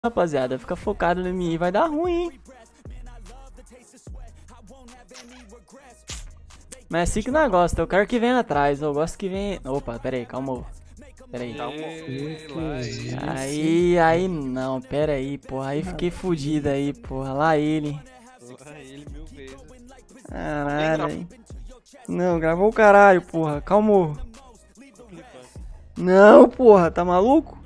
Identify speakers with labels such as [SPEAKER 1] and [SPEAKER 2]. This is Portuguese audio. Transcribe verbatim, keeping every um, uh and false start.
[SPEAKER 1] rapaziada. Fica focado em mim, vai dar ruim, hein? Mas é assim que nós gosta. Eu quero que venha atrás. Eu gosto que venha. Opa, pera aí, calma. Pera aí. Aí, aí não, pera aí, porra. Aí fiquei fudido aí, porra. Lá ele.
[SPEAKER 2] Lá ele mil vezes.
[SPEAKER 1] Caralho, aí. Não, gravou o caralho, porra. Calma. Não, porra, tá maluco?